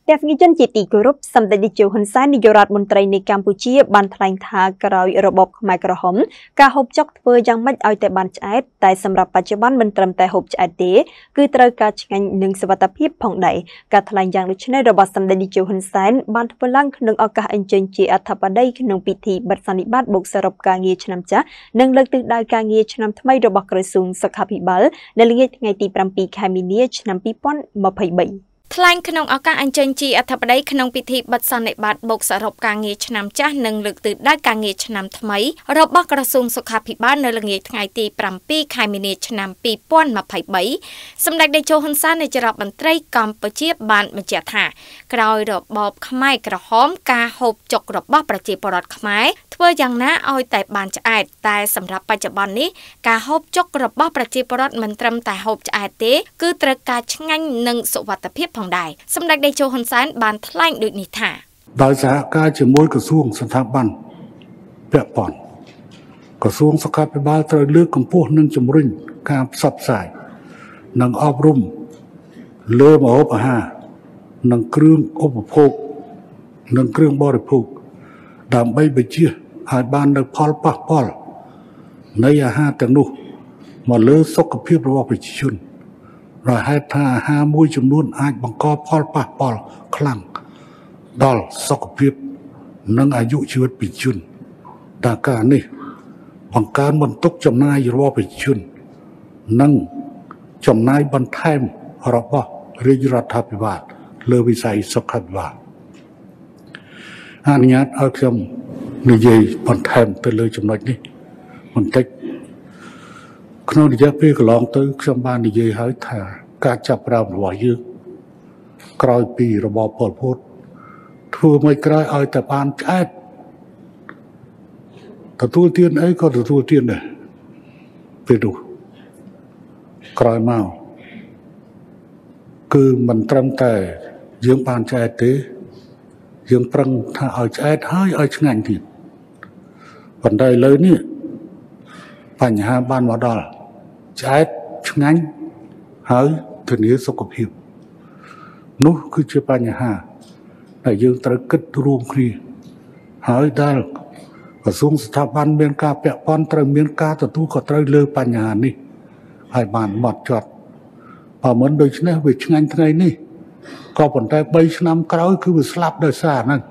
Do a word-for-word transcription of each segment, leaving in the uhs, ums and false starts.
Các nghị dân chỉ tỷ group xâm đại đi chiều hình sáng đi dô rạt môn traiใน Campuchia បានថ្លែងថាក្រោយរបបខ្មែរក្រហមការហូបចុកធ្វើយ៉ាងម៉េចឲ្យតែបានឆ្អែតតែសម្រាប់បច្ចុប្បន្នមិនត្រឹមតែហូបឆ្អែតទេគឺត្រូវការឆ្ងាញ់និងសុវត្ថិភាពផងដែរការថ្លែងយ៉ាងដូចនេះរបស់សម្ដេចនាយកហ៊ុនសែនបានធ្វើឡើងក្នុងឱកាសអញ្ជើញជាអធិបតីក្នុងពិធីបិទសន្និបាតបូកសរុបការងារឆ្នាំចាស់និងលើកទិសដៅការងារឆ្នាំថ្មីរបស់ក្រសួងសុខាភិបាលនៅល្ងាចថ្ងៃទី 7 ខែមីនាឆ្នាំ ពីរពាន់ម្ភៃបី ថ្លែងក្នុងឱកាសអញ្ជើញជាអធិបតីក្នុងពិធីបិទសន្និបាតបូកសរុបការងារឆ្នាំចាស់និងលើកទិសដៅការងារឆ្នាំថ្មីរបស់ក្រសួងសុខាភិបាលនៅល្ងាចថ្ងៃទី 7 ខែមីនាឆ្នាំ ពីរពាន់ម្ភៃបី សម្ដេចតេជោហ៊ុនសែននាយករដ្ឋមន្ត្រីកម្ពុជាបានបញ្ជាក់ថាក្រោយរបបខ្មែរក្រហមការហូបចុករបស់ប្រជាពលរដ្ឋខ្មែរធ្វើយ៉ាងណាឲ្យតែបានឆ្អែតតែសម្រាប់បច្ចុប្បន្ននេះការហូបចុករបស់ប្រជាពលរដ្ឋមិនត្រឹមតែហូបឆ្អែតទេគឺត្រូវការឆ្ងាញ់និងសុវត្ថិភាពផងដែរសម្ដេចតេជោហ៊ុនសែនបានថ្លែងដូចនេះថាដោយសហការជាមួយក្រសួងស្ថាប័នពាក់ព័ន្ធក្រសួងសុខាភិបាលត្រូវលើកកម្ពស់និងជំរុញការផ្សព្វផ្សាយនិងអប់រំលើម្ហូបអាហារនិងគ្រឿងឧបភោគនិងគ្រឿងបរិភោគដើម្បីបញ្ជាឲ្យបាននូវផលប៉ះពាល់នៃអាហារទាំងនោះមកលើសុខភាពរបស់ប្រជាជនដោយហេតុថាអាហារមួយចំនួនអាចបង្កផលប៉ះពាល់ខ្លាំងដល់សុខភាពនិងអាយុជីវិតប្រជាជនដែលការនេះបង្កើនបន្ទុកចំណាយរបស់ប្រជាជននិងចំណាយបន្ថែមរបស់រាជរដ្ឋាភិបាលលើវិស័យសុខាភិបាលអនុញ្ញាតឲ្យខ្ញុំនិយាយបន្ថែមទៅលើចំណុចនេះបន្តិចក្នុងរយៈពេលកន្លងទៅខ្ញុំបាននិយាយហើយថាការចាប់ផ្ដើមរបស់យើងក្រោយពីរបបប៉ុលពតធ្វើមិនក្រោយឲ្យតែបានឆ្អែតទទួលទានអីក៏ទទួលទានដែរពេលនោះក្រោយមកគឺមិនត្រឹមតែយើងបានឆ្អែតទេយើងប្រឹងថាឲ្យឆ្អែតហើយឲ្យឆ្ងាញ់ទៀតប៉ុន្តែឥឡូវនេះបញ្ហាបានមកដល់ឆ្អែតឆ្ងាញ់ហើយធានាសុខភាពនោះគឺជាបញ្ហាដែលយើងត្រូវគិតរួមគ្នាហើយដែលក្រសួងស្ថាប័នមានការពាក់ព័ន្ធត្រូវមានការទទួលខុសត្រូវលើបញ្ហានេះឲ្យបានម៉ត់ចត់បើមិនដូច្នេះវាឆ្ងាញ់ថ្ងៃនេះក៏ប៉ុន្តែបីឆ្នាំក្រោយគឺវាស្លាប់ដោយសារហ្នឹង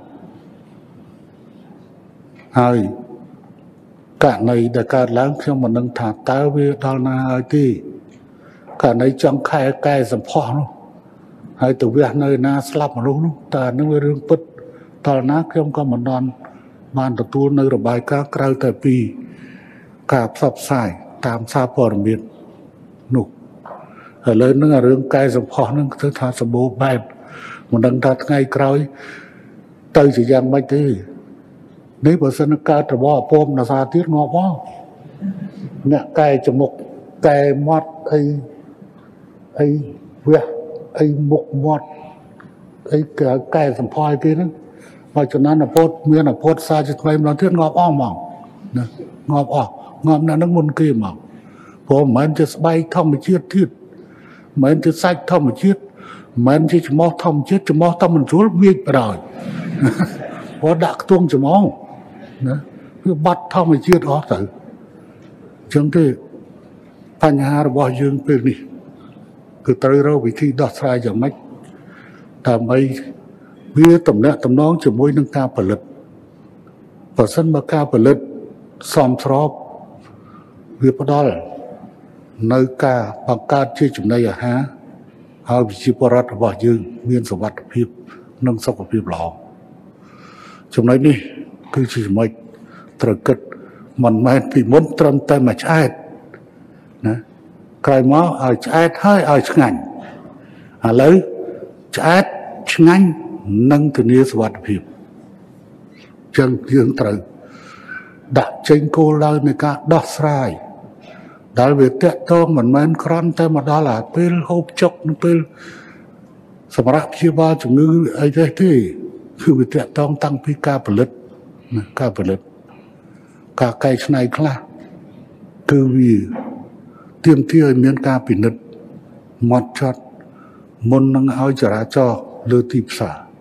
ហើយករណីដែលកើតឡើងខ្ញុំមិនដឹងថាតើវាដល់ណាហើយទេករណីចង់ខែកែសម្ផស្សនោះហើយទៅវះនៅណាស្លាប់មនុស្សនោះតើនឹងវារឿងពិតដល់ណាខ្ញុំក៏មិនបានបានទទួលនៅរបាយការណ៍ក្រៅតែពីការផ្សព្វផ្សាយតាមសារព័ត៌មាននោះឥឡូវហ្នឹងរឿងកែសម្ផស្សហ្នឹងគឺថាសម្បូរបែបមិនដឹងថាថ្ងៃក្រោយទៅជាយ៉ាងម៉េចទេនេះបើសិនកើតរបស់អពមនសាទៀតងាប់ផងអ្នកកែจมูกកែមាត់អីអីវះអីមុខមាត់អីកែសម្ផស្សគេហ្នឹងបើចំណានអពតមានអពតសារជាថ្មីម្ដងទៀតងាប់អស់ហ្មងណាងាប់អស់ងាប់ណាស់ហ្នឹងមុនគេហ្មងព្រោះមិនមែនជាស្បែកធម្មជាតិទៀតមិនមែនជាសាច់ធម្មជាតិមិនមែនជាច្រមុះធម្មជាតិច្រមុះតែមិនស្រួលវាចបដ ாய் ព្រោះដាក់ខ្ទង់ច្រមុះណាវាបាត់ធម្មជាតិអស់ទៅអញ្ចឹងទេបញ្ហារបស់យើងពេលនេះគឺត្រូវរកវិធីដោះស្រាយយ៉ាងម៉េចដើម្បីវាតំណាក់តំណងជាមួយនឹងការផលិតបើសិនមកការផលិតសមស្របវាផ្ដល់នៅការបង្កើតជាចំណីអាហារហើយប្រជាពលរដ្ឋរបស់យើងមានសុវត្ថិភាពនិងសុខភាពល្អចំណុចនេះគឺជាចំណុចត្រូវគិតមិនមែនពីមុនត្រឹមតែមួយឆ្អែតណាក្រោយមកឲ្យឆ្អែតហើយឲ្យឆ្ងាញ់ឥឡូវឆ្អែតឆ្ងាញ់និងធានាសុវត្ថិភាពចឹងយើងត្រូវដាក់ចេញគោលដៅនៃការដោះស្រាយដែលវាតាក់ទងមិនមែនគ្រាន់តែមកដល់អាពេលហូបចុកនៅពេលសម្រាប់ព្យាបាលជំងឺអីទេទេគឺវាតាក់ទងតាំងពីការផលិតការផលិតការកែច្នៃខ្លះគឺវាទាមទារឲ្យមានការពិនិត្យហ្មត់ចត់មុននឹងឲ្យចរាចរណ៍លើទីផ្សារ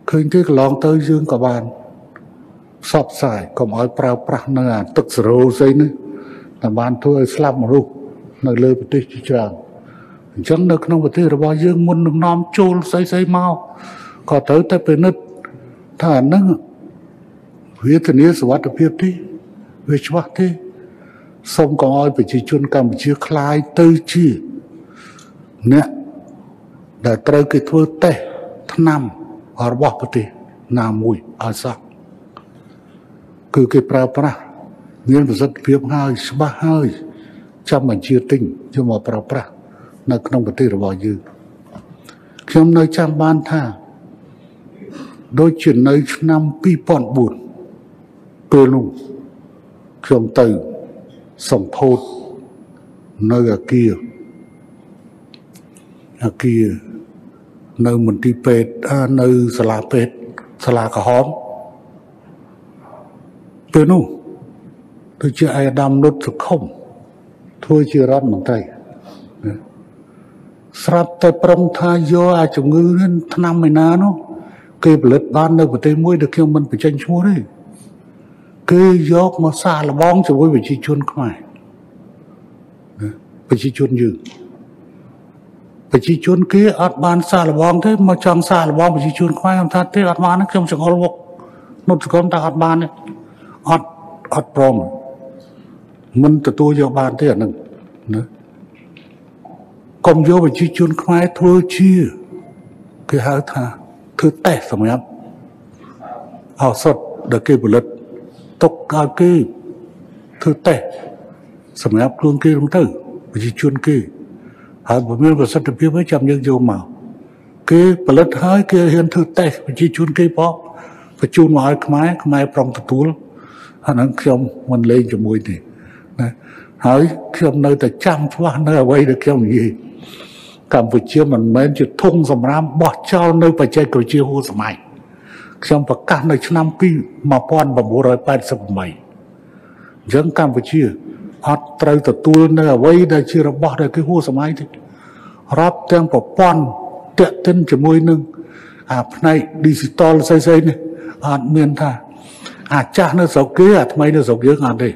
khơi thế lòng tới dương cả bàn sọp xài còn ở prao prao nơi tức rô dây nữa là bàn thôi slap một lúc nơi lơ bật đi chàng chẳng được nông bật đi là bao dương muốn được nom chôn xây xây mau có tới tới bên nứt thà nâng huyết thì nhớ sự vật phiếp đi về chú bác thế xong có ai phải chỉ chuyên cầm chiếc khai tư chi nè để tới cái thua tê thân năm ở bọc bật đi nà mùi ở sao cứ cái pra pra miễn phải rất phiếp hơi ba hơi chăm mình chia tinh cho mà pra pra nó không bật đi là bao nhiêu khi hôm nay chăm ban tha đôi chuyện nơi năm pi bọn buồn tôi luôn khi ông từ sông phốt nơi ở kia ở kia nơi mình đi pet à, nơi xà la pet xà la cả hóm tôi luôn tôi chưa ai đam nốt thực không thôi chưa rót bằng tay sắp tới prong tha do ai chồng ngư nên năm mày ná nó cái bật ban đâu của tây muối được khi mình phải tranh chúa đấy cái gió mà xa là bóng cho với vị trí chuôn không ai vị trí chuôn dư vị trí chuôn kia át ban xa là bóng thế mà chẳng xa là bóng vị trí chuôn không ai làm thật thế át ban nó không chẳng có lúc nó chỉ có ta át ban đấy át át prom mình từ tôi vô ban thế à nâng còn vô vị trí chuôn không ai thua chia cái hả thà thứ tệ xong em họ sốt được cái bật lật tốc cao cái thứ tệ xong em luôn kia đúng thứ vị trí chuôn kia họ bởi vì vật sắc được biết với chăm nhân vô màu cái bật lật hai kia hiện thứ tệ vị trí chuôn kia bó và chuôn ngoài cái máy cái máy prong thật túi họ nói khi ông mình lên cho mùi này hỏi khi ông nơi ta chăm quá nơi ở quay được khi ông gì Campuchia mình mới chỉ thung sầm ram bỏ cho nơi phải chơi cầu chiêu hô sầm mày trong và cả nơi năm pi mà pon và bố rồi bay sầm mày dân Campuchia họ trời từ tu nơi ở quay đây chưa bỏ được cái hô sầm mày thì rap tiếng và pon tiện tin chỉ môi nưng à này digital xây xây này à miền tha à cha nó sầu kia à mấy nó sầu kia ngàn đây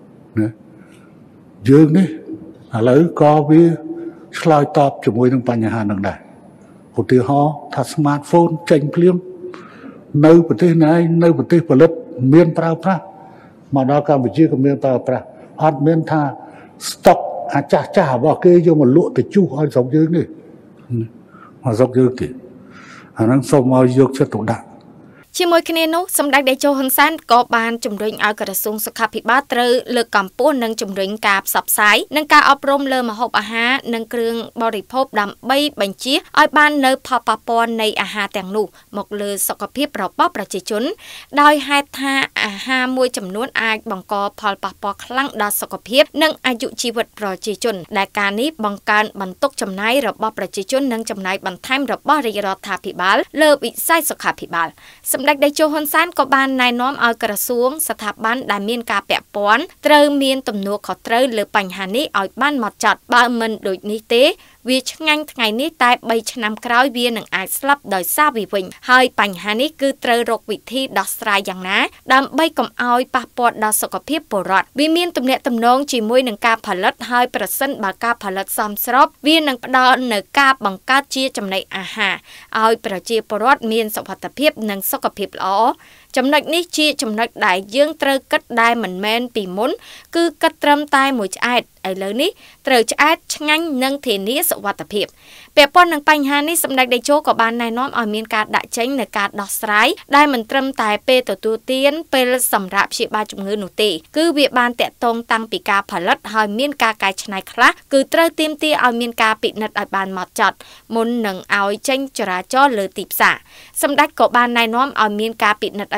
dương đấy à lấy co với slide top cho môi trongปัญหา năng đại một từ họ thật smartphone tranh phim nơiประเทศ này nơiประเทศ ផលិតមានប្រើប្រាស់មកដល់កម្ពុជាក៏មានប្រើប្រាស់អត់មានថា stock អាចាស់ចាស់របស់គេយកមកលក់ទៅជុះឲ្យស្រុកយើងនេះមកស្រុកយើងទេអាហ្នឹងសូមឲ្យយកចិត្តទុកដាក់ជាមួយគ្នានោះសម្ដេចតេជោហ៊ុនសែនក៏បានជំរុញឲ្យក្រសួងសុខាភិបាលត្រូវលើកកម្ពស់និងជំរុញការផ្សព្វផ្សាយនិងការអប់រំលើម្ហូបអាហារនិងគ្រឿងបរិភោគដើម្បីបញ្ជៀសឲ្យបាននៅផលប៉ះពាល់នៃអាហារទាំងនោះមកលើសុខភាពរបស់ប្រជាជនដោយហេតុថាអាហារមួយចំនួនអាចបង្កផលប៉ះពាល់ខ្លាំងដល់សុខភាពនិងអាយុជីវិតប្រជាជនដែលការនេះបង្កើនបន្ទុកចំណាយរបស់ប្រជាជននិងចំណាយបន្ថែមរបស់រាជរដ្ឋាភិបាលលើវិស័យសុខាភិបាលសម្ដេចតេជោហ៊ុនសែនក៏បានណែនាំឲ្យក្រសួងស្ថាប័នដែលមានការពាក់ព័ន្ធត្រូវមានទំនួលខុសត្រូវលើបញ្ហានេះឲ្យបានហ្មត់ចត់បើមិនដូចនេះទេវាឆ្ងាញ់ថ្ងៃនេះតែបីឆ្នាំក្រោយវានឹងអាចស្លាប់ដោយសារវាវិញហើយបញ្ហានេះគឺត្រូវរកវិធីដោះស្រាយយ៉ាងណាដើម្បីកុំឲ្យប៉ះពាល់ដល់សុខភាពពលរដ្ឋវាមានទំនាក់ទំនងជាមួយនឹងការផលិតហើយប្រសិនបើការផលិតសមស្របវានឹងផ្ដល់នូវការបង្កើតជាចំណីអាហារឲ្យប្រជាពលរដ្ឋមានសុខភាពនិងសុខភាពល្អចំណុចនេះជាចំណុចដែលយើងត្រូវគិតដែលមិនមែនពីមុនគឺគិតត្រឹមតែមួយឆ្អែតឥឡូវនេះត្រូវឆ្អែតឆ្ងាញ់និងធានាសុវត្ថិភាពពាក់ព័ន្ធនឹងបញ្ហានេះសម្ដេចតេជោក៏បានណែនាំឲ្យមានការដាក់ចេញនូវការដោះស្រាយដែលមិនត្រឹមតែពេលទទួលទានពេលសម្រាប់ព្យាបាលជំងឺនោះទេគឺវាបានតាក់ទងតាំងពីការផលិតហើយមានការកែច្នៃខ្លះគឺត្រូវទាមទារឲ្យមានការពិនិត្យឲ្យបានហ្មត់ចត់មុននឹងឲ្យចេញចរាចរណ៍លើទីផ្សារសម្ដេចក៏បានណែនាំឲ្យមានការពិនិត្យឲ្យ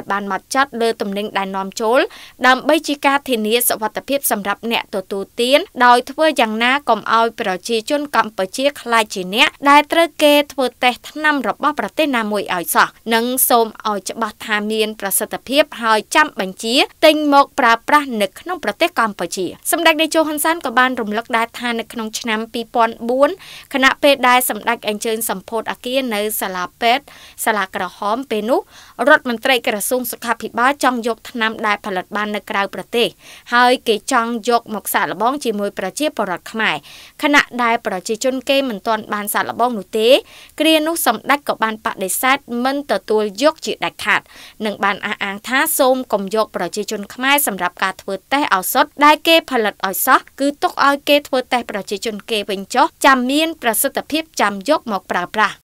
បានមកចាត់លើទំនិញដែលនាំចូលដើម្បីជាការធានាសុវត្ថិភាពសម្រាប់អ្នកទទួលទានដោយធ្វើយ៉ាងណាកុំឲ្យប្រជាជនកម្ពុជាខ្លាចជាអ្នកដែលត្រូវគេធ្វើតេស្តថ្នាំរបស់ប្រទេសណាមួយឲ្យសោះនិងសូមឲ្យច្បាស់ថាមានប្រសិទ្ធភាពហើយចាំបញ្ជាទិញមកប្រើប្រាស់នៅក្នុងប្រទេសកម្ពុជាសម្ដេចតេជោហ៊ុនសែនក៏បានរំលឹកដែរថានៅក្នុងឆ្នាំពីរពាន់បួនខណៈពេលដែលសម្ដេចអញ្ជើញសម្ពោធអគារនៅសាលាពេទ្យសាលាក្រហមពេលនោះរដ្ឋមន្ត្រីក្រសួងសុខាភិបាលចង់យកថ្នាំដែលផលិតបាននៅក្រៅប្រទេសហើយគេចង់យកមកសាកល្បងជាមួយប្រជាពលរដ្ឋខ្មែរខណៈដែលប្រជាជនគេមិនទាន់បានសាកល្បងនោះទេគ្រានោះសម្ដេចក៏បានបដិសេធមិនទទួលយកជាដាច់ខាតនិងបានអះអាងថាសូមកុំយកប្រជាជនខ្មែរសម្រាប់ការធ្វើតេស្តឱសថដែលគេផលិតឲ្យសោះគឺទុកឲ្យគេធ្វើតេស្តប្រជាជនគេវិញចុះចាំមានប្រសិទ្ធភាពចាំយកមកប្រើប្រាស់